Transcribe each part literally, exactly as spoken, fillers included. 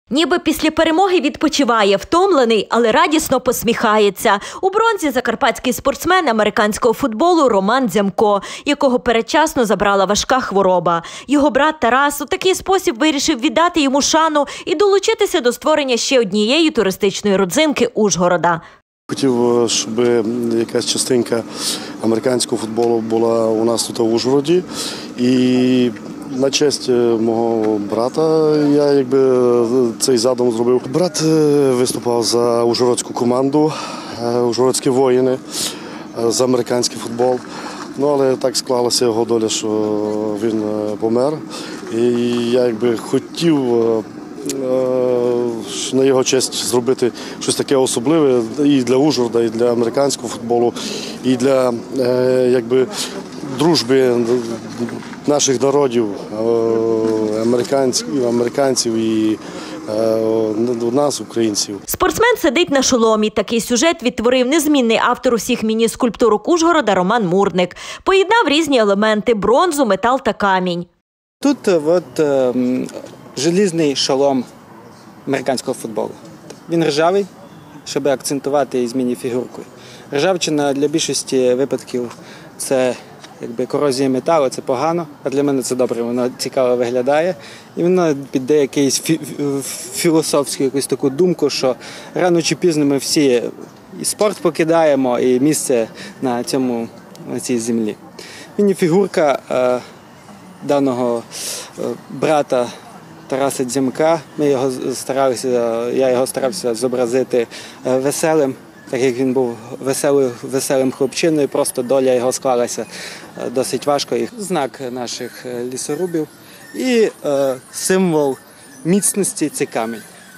Ніби після перемоги відпочиває, втомлений, але радісно посміхається. У бронзі закарпатський спортсмен американського футболу Роман Дзямко, якого передчасно забрала важка хвороба. Його брат Тарас у такий спосіб вирішив віддати йому шану і долучитися до створення ще однієї туристичної родзинки Ужгорода. Хотів, щоб якась частинка американського футболу була у нас тут в Ужгороді. І на честь мого брата я якби цей задум зробив. Брат виступав за ужгородську команду, ужгородські воїни, за американський футбол. Ну, але так склалася його доля, що він помер. І я якби хотів на його честь зробити щось таке особливе і для Ужгорода, і для американського футболу, і для якби дружби наших народів, американців, американців і нас, українців. Спортсмен сидить на шоломі. Такий сюжет відтворив незмінний автор усіх міні-скульптурок Ужгорода Роман Мурник. Поєднав різні елементи – бронзу, метал та камінь. Тут от, е, желізний шолом американського футболу. Він ржавий, щоб акцентувати із міні-фігуркою. Ржавчина для більшості випадків – це якби корозія металу, це погано, а для мене це добре, воно цікаво виглядає. І воно піде якийсь фі філософську якусь таку думку, що рано чи пізно ми всі і спорт покидаємо, і місце на, цьому, на цій землі. Міні-фігурка е, даного е, брата Тараса Дзямка, ми його старалися, я його старався зобразити е, веселим, так як він був веселим, веселим хлопчиною, просто доля його склалася досить важко. І знак наших лісорубів і е, символ міцності – це камінь.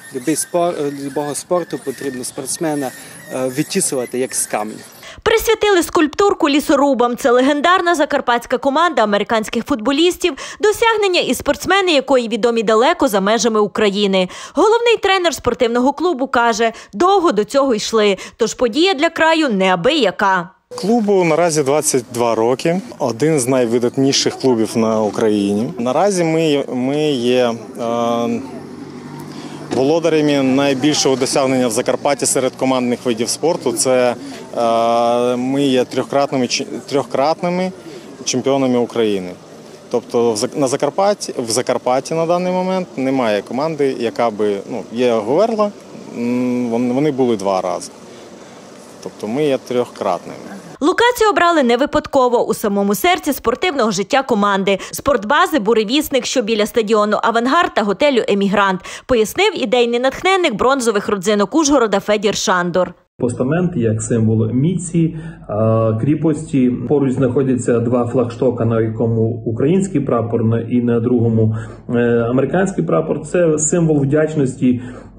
Любого спорту потрібно спортсмена е, відтісувати як з каменю. Присвятили скульптурку лісорубам. Це легендарна закарпатська команда американських футболістів, досягнення і спортсмени, якої відомі далеко за межами України. Головний тренер спортивного клубу каже, довго до цього йшли, тож подія для краю неабияка. Клубу наразі двадцять два роки, один з найвидатніших клубів на Україні. Наразі ми, ми є е, володарями найбільшого досягнення в Закарпатті серед командних видів спорту. Це е, ми є трьохкратними, трьохкратними чемпіонами України. Тобто в, на Закарпатті, в Закарпатті на даний момент немає команди, яка би, ну, є Говерла, вони були два рази. Тобто ми є трьохкратними. Локацію обрали не випадково. У самому серці спортивного життя команди. Спортбази «Буревісник», що біля стадіону «Авангард» та готелю «Емігрант», пояснив ідейний натхненник бронзових родзинок Ужгорода Федір Шандор. Постамент як символ міці, кріпості. Поруч знаходяться два флагштока, на якому український прапор і на другому американський прапор. Це символ вдячності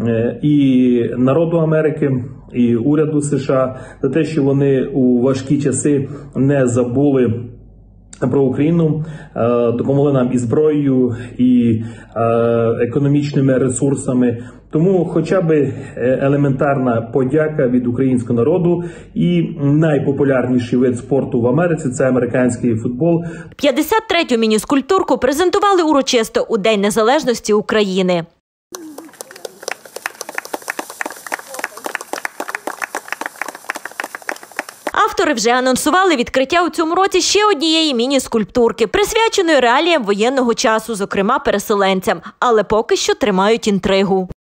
і народу Америки, і уряду США за те, що вони у важкі часи не забули про Україну, допомогли нам і зброєю, і економічними ресурсами. Тому хоча б елементарна подяка від українського народу. І найпопулярніший вид спорту в Америці – це американський футбол. п'ятдесят третю міні-скульптурку презентували урочисто у День Незалежності України. Автори вже анонсували відкриття у цьому році ще однієї міні-скульптурки, присвяченої реаліям воєнного часу, зокрема переселенцям. Але поки що тримають інтригу.